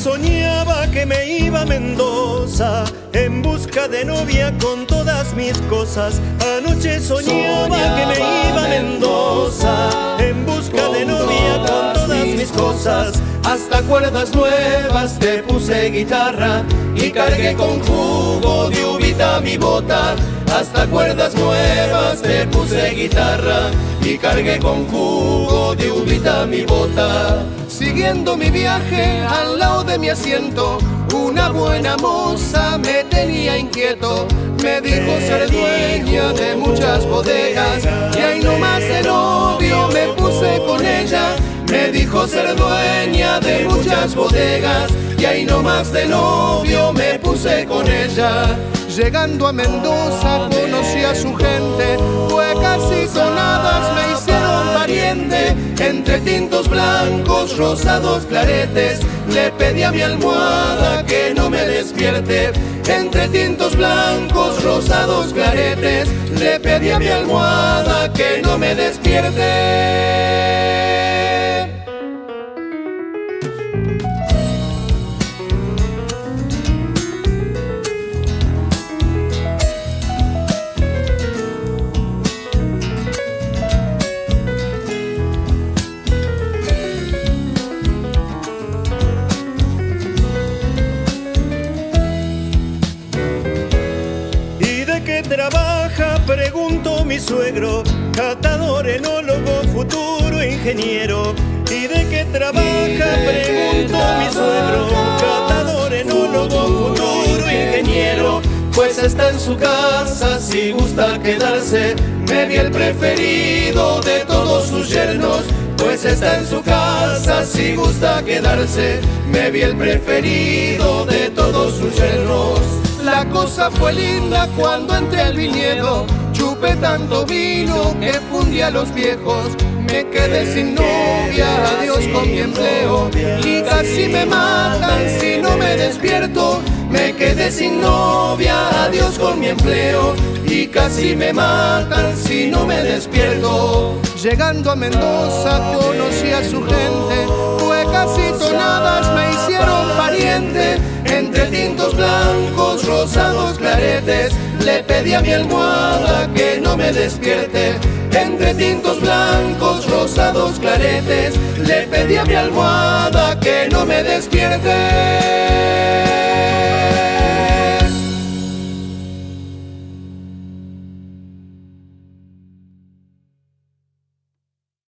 soñaba que me iba a Mendoza en busca de novia con todas mis cosas. Anoche soñaba que me iba a Mendoza en busca de novia con todas mis cosas. Hasta cuerdas nuevas te puse guitarra y cargué con jugo de uvita mi bota. Hasta cuerdas nuevas te puse guitarra y cargué con jugo de uvita mi bota. Siguiendo mi viaje al lado de mi asiento, una buena moza me tenía inquieto. Me dijo ser dueña de muchas bodegas y ahí nomás de novio me puse con ella. Me dijo ser dueña de muchas bodegas y ahí nomás de novio me puse con ella. Llegando a Mendoza conocí a su gente, cuecas y sonadas me hicieron pariente. Entre tintos blancos, rosados, claretes, le pedí a mi almohada que no me despierte. Entre tintos blancos, rosados, claretes, le pedí a mi almohada que no me despierte. ¿Qué trabaja? Preguntó mi suegro, catador, enólogo, futuro ingeniero. ¿Y de qué trabaja? Preguntó mi suegro, catador, enólogo, futuro ingeniero. Pues está en su casa si gusta quedarse, me vi el preferido de todos sus yernos. Pues está en su casa si gusta quedarse, me vi el preferido de todos sus yernos. La cosa fue linda cuando entré al viñedo, chupé tanto vino que fundí a los viejos. Me quedé sin novia, adiós con mi empleo, y casi me matan si no me despierto. Me quedé sin novia, adiós con mi empleo, y casi me matan si no me despierto. Llegando a Mendoza conocí a su gente, cuecas y tonadas me hicieron pariente. Entre tintos blancos, rosados, claretes, le pedí a mi almohada que no me despierte. Entre tintos blancos, rosados, claretes, le pedí a mi almohada que no me despierte.